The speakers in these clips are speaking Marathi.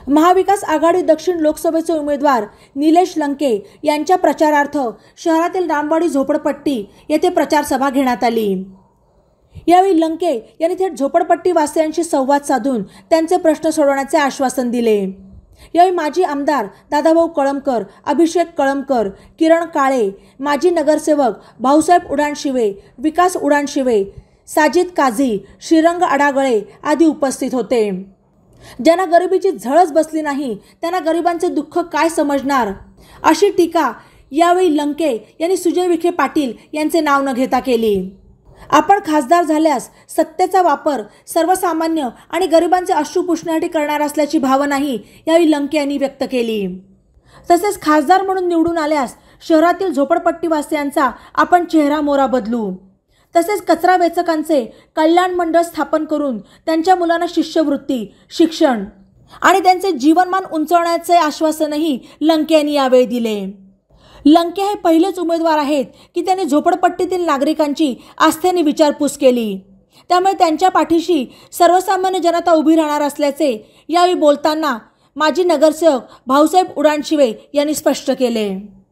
महाविकास आघाडी दक्षिण लोकसभेचे उमेदवार निलेश लंके यांच्या प्रचारार्थ शहरातील रामवाडी झोपडपट्टी येथे प्रचार सभा घेण्यात आली। यावेळी लंके यांनी थेट झोपडपट्टी वासियांशी संवाद साधून त्यांचे प्रश्न सोडवण्याचे आश्वासन दिले। यावेळी माजी आमदार दादाभाऊ कळमकर, अभिषेक कळमकर, किरण काळे, माजी नगरसेवक भाऊसाहेब उडाणशिवे, विकास उडाणशिवे, साजिद काझी, श्रीरंग अडागळे आदी उपस्थित होते। ज्यांना गरिबीची झळच बसली नाही त्यांना गरिबांचे दुःख काय समजणार, अशी टीका यावेळी लंके यांनी सुजय विखे पाटील यांचे नाव न घेता केली। आपण खासदार झाल्यास सत्तेचा वापर सर्वसामान्य आणि गरिबांचे अश्रू पुसण्यासाठी करणार असल्याची भावनाही यावेळी लंके यांनी व्यक्त केली। तसेच खासदार म्हणून निवडून आल्यास शहरातील झोपडपट्टीवासियांचा आपण चेहरा मोहरा बदलू, तसेच कचरा वेचकांचे कल्याण मंडळ स्थापन करून त्यांच्या मुलांना शिष्यवृत्ती, शिक्षण आणि त्यांचे जीवनमान उंचावण्याचे आश्वासनही लंके यांनी यावेळी दिले। लंके हे पहिलेच उमेदवार आहेत की त्यांनी झोपडपट्टीतील नागरिकांची आस्थेने विचारपूस केली, त्यामुळे त्यांच्या पाठीशी सर्वसामान्य जनता उभी राहणार असल्याचे यावेळी बोलताना माजी नगरसेवक भाऊसाहेब उडाणशिवे यांनी स्पष्ट केले।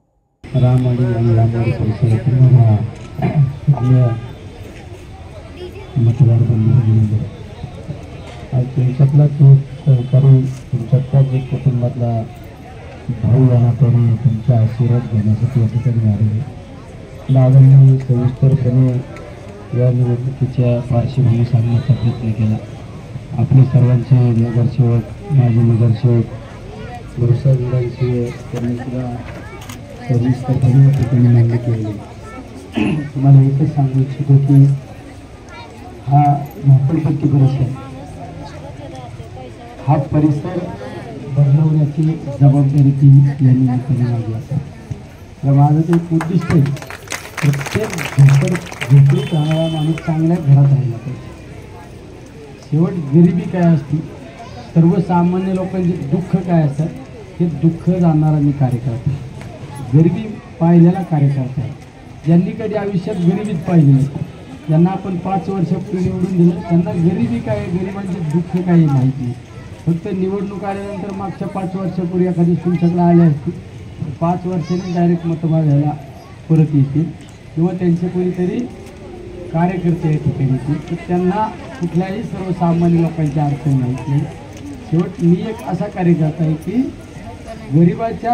तुमच्यातला तो सहकारी तुमच्यातलाच एक कुटुंबातला भाऊ राहणारे तुमचा आशीर्वाद घेण्यासाठी या ठिकाणी आलेले। दादांनी सविस्तरपणे या निवडणुकीच्या पार्श्वभूमी सांगण्याचा प्रयत्न केला। आपले सर्वांचे नगरसेवक, माजी नगरसेवक भाऊसाहेब उडाणशिवे त्यांनी सुद्धा सविस्तरपणे या ठिकाणी मान्य केले। तुम्हाला एकच सांगू इच्छितो की हा झोपडपट्टी परिसर, हा परिसर बदलवण्याची जबाबदारी ती यांनी मागली आहे। तर माझं ते एक उद्दिष्ट आहे, प्रत्येक झोपडीत राहणारा माणूस चांगल्या घरात राहिला पाहिजे। शेवट गरिबी काय असते, सर्वसामान्य लोकांचे दुःख काय असतात, हे दुःख जाणणारा मी कार्यकर्ता, गरिबी पाहिलेला कार्यकर्ता आहे। ज्यांनी कधी आयुष्यात गरिबीत पाहिली नाही, ज्यांना आपण 5 वर्षापूर्वी निवडून दिलं, त्यांना गरिबी काय, गरिबांचे दुःख काय माहिती नाही। फक्त निवडणूक आल्यानंतर मागच्या 5 वर्षापूर्वी एखादी तुमच्याकडे आले असतील, 5 वर्षांनी डायरेक्ट मतं मागायला परत येतील किंवा त्यांचे कोणीतरी कार्यकर्ते या ठिकाणी येतील, तर त्यांना कुठल्याही सर्वसामान्य लोकांची अडचण माहीत नाही। शेवट मी एक असा कार्यकर्ता आहे की गरिबाच्या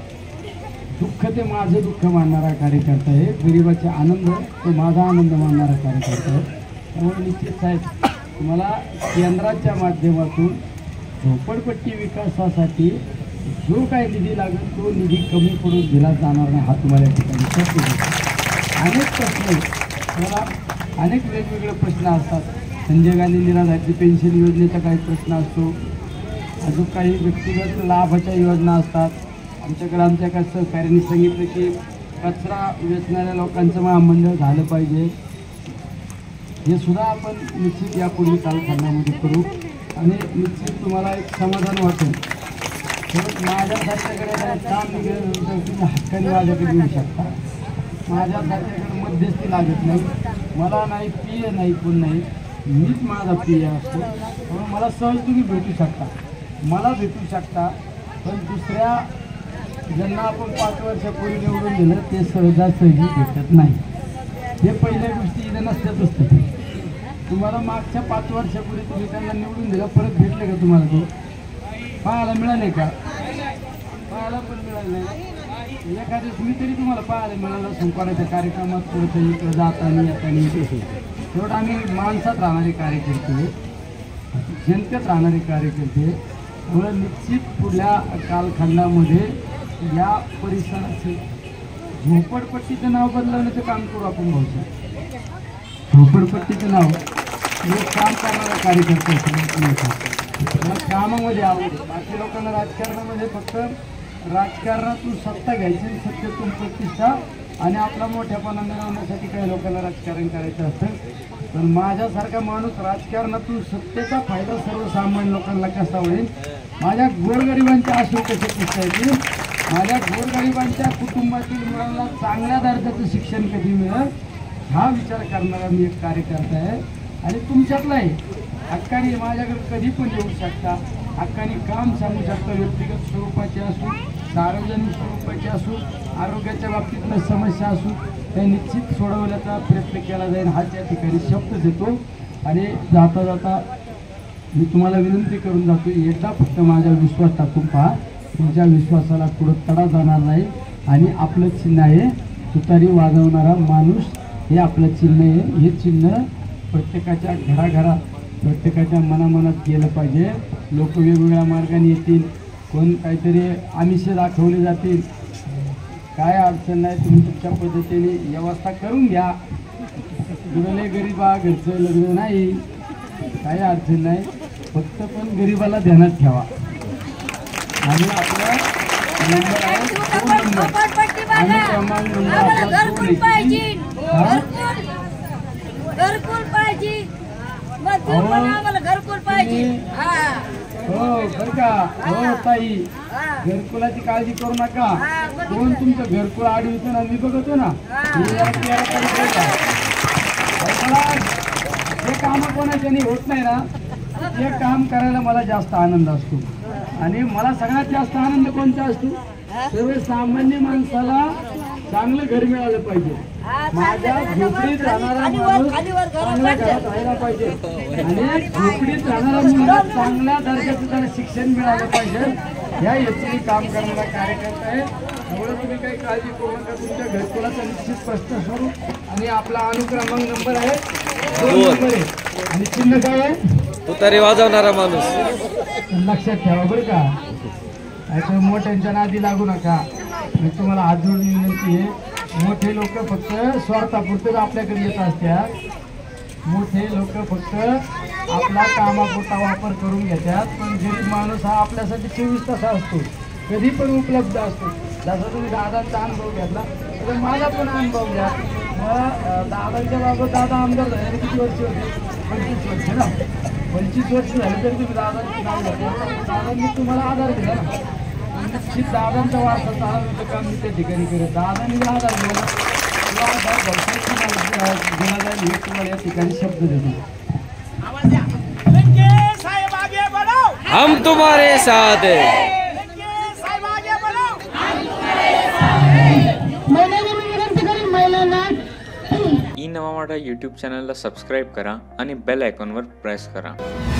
दुःख ते माझं दुःख मानणारा कार्यकर्ता आहे, गरिबाचा आनंद तो माझा आनंद मानणारा कार्यकर्ता आहे। त्यामुळे निश्चित साहेब, तुम्हाला केंद्राच्या माध्यमातून झोपडपट्टी विकासासाठी जो काही निधी लागेल तो निधी कमी पडून दिला जाणार नाही, हा तुम्हाला या ठिकाणी शक्य आहे। अनेक प्रश्न, मला अनेक वेगवेगळे प्रश्न असतात। संजय गांधी निराधार पेन्शन योजनेचा काही प्रश्न असतो, अजून काही व्यक्तिगत लाभाच्या योजना असतात। आमच्या काय सहकार्याने सांगितलं की कचरा वेचणाऱ्या लोकांचं महामंडळ झालं पाहिजे, हे सुद्धा आपण निश्चित यापूर्वी कालखंडामध्ये करू आणि निश्चित तुम्हाला एक समाधान वाटेल। माझ्यासारख्याकडे काम निघाल्यानंतर तुम्ही हक्काने माझ्याकडे येऊ शकता। माझ्यासारख्याकडे मध्यस्थी लागत नाही, मला नाही पीए नाही, कोण नाही, मीच माझा पीए असतो। म्हणून मला सहज तुम्ही भेटू शकता, मला भेटू शकता, पण दुसऱ्या ज्यांना आपण 5 वर्षापूर्वी निवडून दिलं ते सहजासहजी भेटत नाही। हे पहिल्या गोष्टी इथे नसत्याच असते। तुम्हाला मागच्या 5 वर्षापूर्वी तुम्ही त्यांना निवडून दिलं, परत भेटले का तुम्हाला? तो पाहायला मिळाले का? पाहायला पण मिळालं नाही। एखाद्या मी तरी तुम्हाला पाहायला मिळालं संपाराच्या कार्यक्रमात थोडंसं इकडं जाताना येताना। तेवढं आम्ही माणसात राहणारे कार्यकर्ते, जनतेत राहणारे कार्यकर्ते, त्यामुळे निश्चित पुढल्या कालखंडामध्ये या परिसराचे झोपडपट्टीचं नाव बदलवण्याचं काम करू आपण। बहुशा झोपडपट्टीचं नाव हे काम करणारा कार्यकर्ता कामामध्ये आवडतं। बाकी लोकांना राजकारणामध्ये फक्त राजकारणातून सत्ता घ्यायची, सत्तेतून प्रतिष्ठा आणि आपला मोठ्यापणा मिळवण्यासाठी काही लोकांना राजकारण करायचं असतं। पण माझ्यासारखा माणूस राजकारणातून सत्तेचा फायदा सर्वसामान्य लोकांना कसा होईल, माझ्या गोरगरिबांच्या आशू कसे पुसता येतील, माझ्या गोरगरिबांच्या कुटुंबातील मुलांना चांगल्या दर्जाचं शिक्षण कधी मिळेल, हा विचार करणारा मी एक कार्यकर्ता आहे। आणि तुमच्यातला आहे हक्काने माझ्याकडे कधी पण येऊ शकता, हक्काने काम सांगू शकता, व्यक्तिगत स्वरूपाचे असू, सार्वजनिक स्वरूपाचे असू, आरोग्याच्या बाबतीतल्या समस्या असू, त्या निश्चित सोडवण्याचा प्रयत्न केला जाईल हा त्या ठिकाणी शब्द देतो. आणि जाता जाता मी तुम्हाला विनंती करून जातो, एकदा फक्त माझा विश्वास टाकून पहा, तुमच्या विश्वासाला पुढं तडा जाणार नाही. आणि आपलं चिन्ह आहे तुतारी वाजवणारा माणूस, हे आपलं चिन्ह आहे. हे चिन्ह प्रत्येकाच्या घराघरात, प्रत्येकाच्या मनामनात गेलं पाहिजे. लोक वेगवेगळ्या मार्गाने येतील, कोण काहीतरी आमिष दाखवले जातील, काय अडचण नाही, तुम्ही तुमच्या पद्धतीने व्यवस्था करून घ्या. गुरले गरीबा घरचं लग्न नाही, काही अडचण नाही, फक्त पण गरीबाला ध्यानात ठेवा. आणि आपला नंबर आहे 2 नंबर आणि क्रमांक नंबर आपला 2 आहे. हो बरं का, हो ताई, घरकुलाची काळजी करू नका. कोण तुमचं घरकुल अडवितो ना, मी बघतो ना, जे कामं कोणाच्यानी होत नाही ना, ते काम करायला मला जास्त आनंद असतो. आणि मला सगळ्यात जास्त आनंद कोणता असतो, सर्वसामान्य माणसाला चांगलं घर मिळालं पाहिजे. माझ्या झोपडीत राहणारा माणूस चांगल्या घरात राहायला पाहिजे आणि झोपडीत राहणारा मुलगा चांगल्या दर्जाचं त्याला शिक्षण मिळालं पाहिजे. ह्या हेतूने काम करणारा कार्यकर्ता आहे. त्यामुळे तुम्ही काही काळजी करू नका. तुमच्या घरकुलाचा निश्चित स्पष्ट स्वरूप आणि आपला अनुक्रमांक नंबर आहे 2 नंबर आहे. आणि चिन्ह काय आहे, तुतारी वाजवणारा माणूस. लक्षात ठेवा बरं का, याच्या मोठ्यांच्या नादी लागू नका. मी तुम्हाला हात जोडून विनंती आहे, मोठे लोक फक्त स्वार्थापुरते आपल्याकडे येत असतात. मोठे लोक फक्त आपला कामापुरता वापर करून घेतात, पण गरीब माणूस हा आपल्यासाठी 24 तास असतो, कधी पण उपलब्ध असतो. जसं तुम्ही दादांचा अनुभव घेतला तर माझा पण अनुभव घ्या. मला दादांच्या बाबत, दादा आमदार झाले किती वर्ष होते, 25 वर्ष ना, 25 वर्ष झाले तरी तुम्ही दादांची नाव घेतलं, दादांनी तुम्हाला आधार दिला ना. निश्चित दादांचा वारसा चालवण्याचं काम मी त्या ठिकाणी करत, दादांनी आधार दिला, तुला आधार भरपूर दिला जाईल हे तुम्हाला या ठिकाणी शब्द देतो. हम तुम्हारे साथ हैं. ई नवा मराठा यूट्यूब चॅनलला सबस्क्राईब करा आणि बेल आयकॉनवर प्रेस करा.